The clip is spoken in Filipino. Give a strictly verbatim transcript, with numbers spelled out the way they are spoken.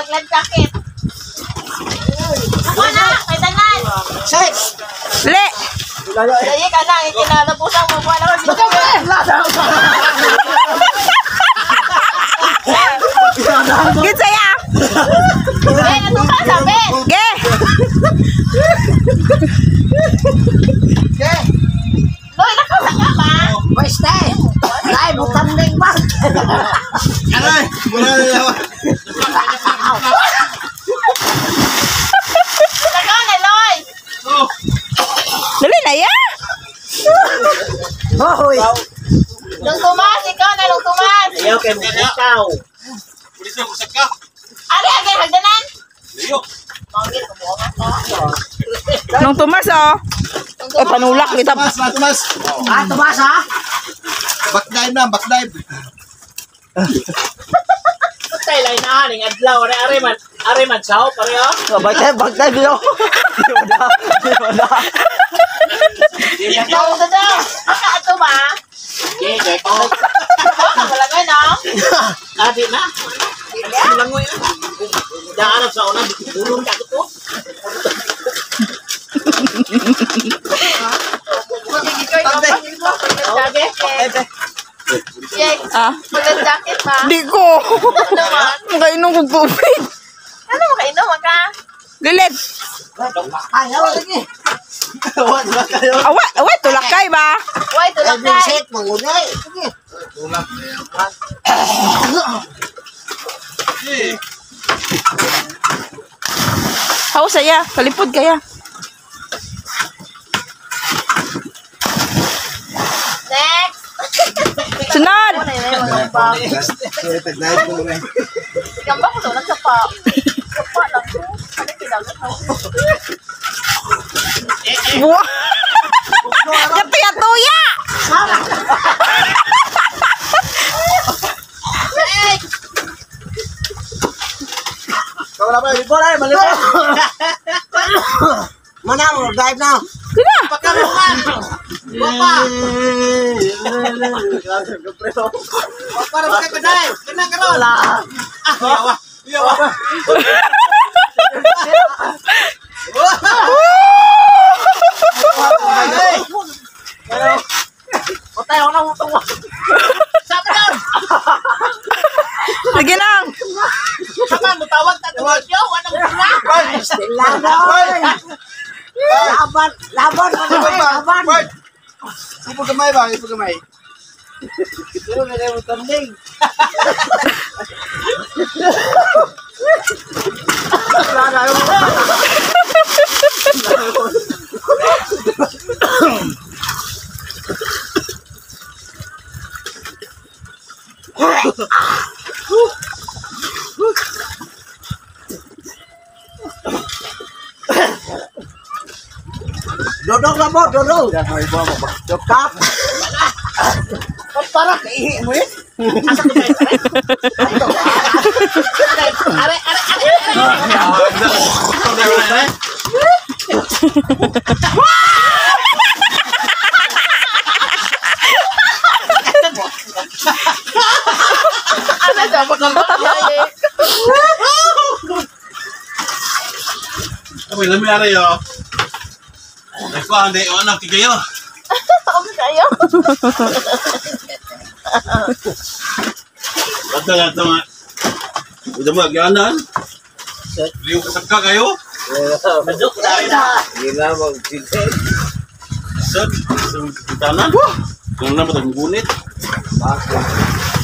mag-live jacket. Ako na, kay tanan. Sex! Le! Dali ka lang, ikinalapusan mo po naman. Gitsa ya! Eh, ano ka sabi? Ge! Ge! Loy, nakasa ka ba? Pweste! Dahil mo tanding ba? Aray! Wala na yawa. Naka na, Loy. Dali na ya! Hoy! Nung tumas, ikaw na, nung tumas. Ayaw kayo mo ikaw. Pulis na kusag ka. Ari, agay, hagdanan. Liyo. Manggil, kumuha ka. Nung tumas oh. Eh, panulak kita. Tumas, ma, tumas. Ah, tumas ha? Backdive na, backdive. Tay lain na haning adlaw ari ari man ari man sao pareho. Bagtay, bagtay biyo. Ikaw sa daw. Baka ato ba? Ge ge ko. Baka malagay na. Adi na. Lang mo yan. Daan sa una bulong ka to. Sabi, Jay, Ah, mag-live jacket ba? di ko. Ano man? Makainom kong tubig. Ano mo kainom ka? Lilit. Ayaw lagi. Awa, awa, tulakay ba? Why, tulak Ay, ka? bisit, mangunay. Sige. Tulak na yan. Eh, Haw saya, kalipod kaya. Next! Sunod. Ano na yun, mga pa? backdive ko rin. Gamba ko doon, nagsapa. Sapa lang ko. Ano kinagot mo? Buwa. Katuya-tuya. Kau na ba? Malipot ay, malipot. Mana mo, dive na. Sina? Pagkaruan. Papa. Para ba kay paday? Kana karon. Ah, yawa. Yawa. Patay ako na mo tuwa. Sabi lang. Sige lang. Sama mo tawag ta tuwa siya, wala mo na. Laban! Laban! Laban! Laban! Bart! Ipo gamay ba? Ipo gamay. Pero na kayo tanding. Dodong na mo, dodong. Dokap. Para kaihi mo yun. Are are are. Ano dapat ng bakay? Kami lami aray oh. Ako hindi o anak tigayo. Okay kayo? Kata kata nga. Udah mo agyanan. Liyo kasag ka kayo. Medok na. Gila mo, sige. Sir, sa tanan. Kung na ba gunit? Bakit?